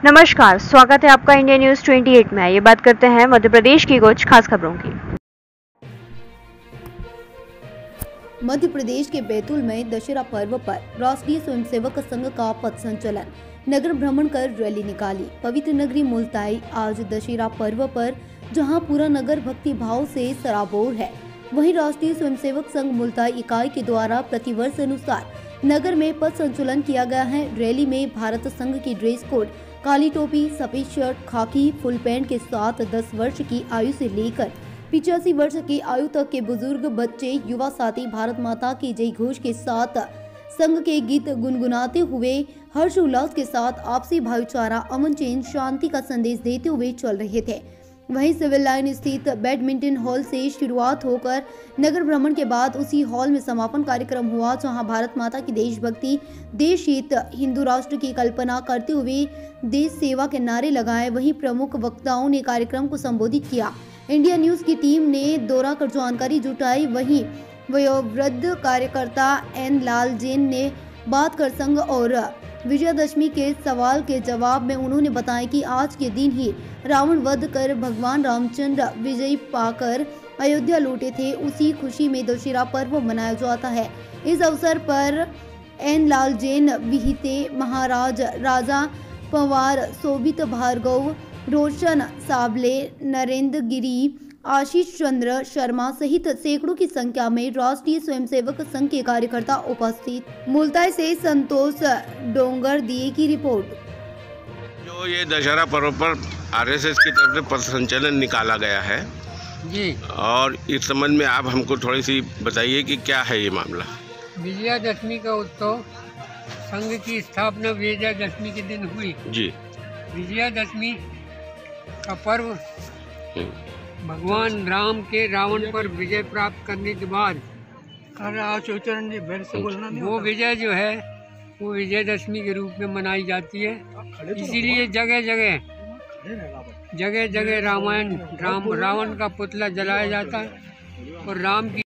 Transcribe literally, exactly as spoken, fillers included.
नमस्कार, स्वागत है आपका इंडिया न्यूज अट्ठाईस में। ये बात करते हैं मध्य प्रदेश की कुछ खास खबरों की। मध्य प्रदेश के बैतूल में दशहरा पर्व पर राष्ट्रीय स्वयंसेवक संघ का पथ संचलन नगर भ्रमण कर रैली निकाली। पवित्र नगरी मुल्ताई आज दशहरा पर्व पर जहां पूरा नगर भक्ति भाव से सराबोर है, वहीं राष्ट्रीय स्वयंसेवक संघ मुल्ताई इकाई के द्वारा प्रतिवर्ष अनुसार नगर में पथ संचलन किया गया है। रैली में भारत संघ की ड्रेस कोड काली टोपी, सफेद शर्ट, खाकी, फुल पैंट के साथ दस वर्ष की आयु से लेकर पिचासी वर्ष की आयु तक के बुजुर्ग, बच्चे, युवा साथी भारत माता की जय घोष के साथ संघ के गीत गुनगुनाते हुए हर्षोल्लास के साथ आपसी भाईचारा, अमन चैन, शांति का संदेश देते हुए चल रहे थे। वहीं सिविल लाइन स्थित बैडमिंटन हॉल से शुरुआत होकर नगर भ्रमण के बाद उसी हॉल में समापन कार्यक्रम हुआ, जहां भारत माता की देशभक्ति, देश हित, हिंदू राष्ट्र की कल्पना करते हुए देश सेवा के नारे लगाए। वहीं प्रमुख वक्ताओं ने कार्यक्रम को संबोधित किया। इंडिया न्यूज की टीम ने दौरा कर जानकारी जुटाई। वहीं वयोवृद्ध कार्यकर्ता एन लाल जैन ने बात कर संघ और विजयादशमी के सवाल के जवाब में उन्होंने बताया कि आज के दिन ही रावण वध कर भगवान रामचंद्र विजय पाकर अयोध्या लौटे थे। उसी खुशी में दशहरा पर्व मनाया जाता है। इस अवसर पर एन लाल जैन, विहिते महाराज, राजा पवार, शोभित भार्गव, रोशन साबले, नरेंद्र गिरी, आशीष चंद्र शर्मा सहित सैकड़ों की संख्या में राष्ट्रीय स्वयंसेवक संघ के कार्यकर्ता उपस्थित। मुल्ताई से संतोष डोंगर दिए की रिपोर्ट। जो ये दशहरा पर्व पर आरएसएस की तरफ से पथ संचलन निकाला गया है जी, और इस संबंध में आप हमको थोड़ी सी बताइए कि क्या है ये मामला। विजयादशमी का उत्सव संघ की स्थापना विजयादशमी के दिन हुई जी। विजयादशमी का पर्व भगवान राम के रावण पर विजय प्राप्त करने के बाद वो विजय जो है वो विजयादशमी के रूप में मनाई जाती है। इसीलिए जगह जगह जगह जगह रामायण राम रावण का पुतला जलाया जाता है और राम की